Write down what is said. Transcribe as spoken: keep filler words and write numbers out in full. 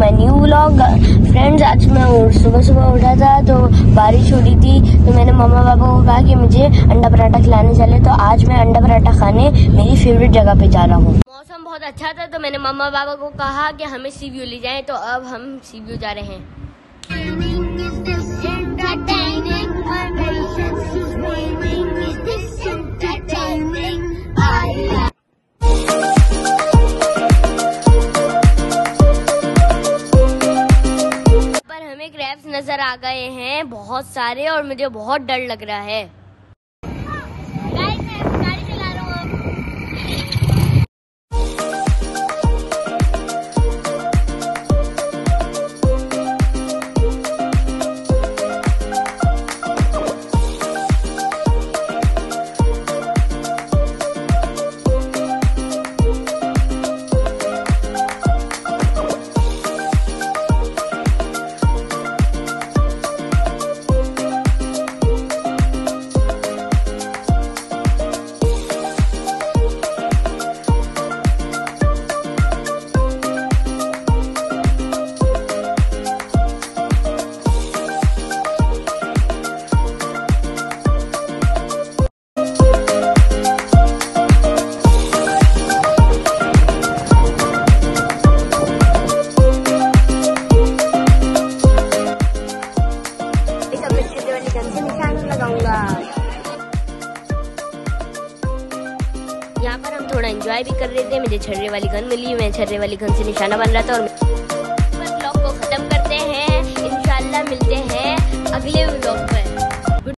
My new vlog. Friends, आज मैं सुबह सुबह उठा था तो बारिश हो रही थी, तो मैंने मम्मा पापा को कहा कि मुझे अंडा पराठा खिलाने चले। तो आज मैं अंडा पराठा खाने मेरी फेवरेट जगह पे जा रहा हूँ। मौसम बहुत अच्छा था तो मैंने मम्मा पापा को कहा कि हमें सी व्यू ले जाएं, तो अब हम सी व्यू जा रहे हैं। क्रैब्स नजर आ गए हैं बहुत सारे और मुझे बहुत डर लग रहा है। गाइस, मैं गाड़ी चला रहा हूँ अब। यहाँ पर हम थोड़ा एंजॉय भी कर रहे थे। मुझे छर्रे वाली गन मिली, मैं छर्रे वाली गन से निशाना बन रहा था। और ब्लॉग को खत्म करते हैं। इंशाल्लाह मिलते हैं अगले व्लॉग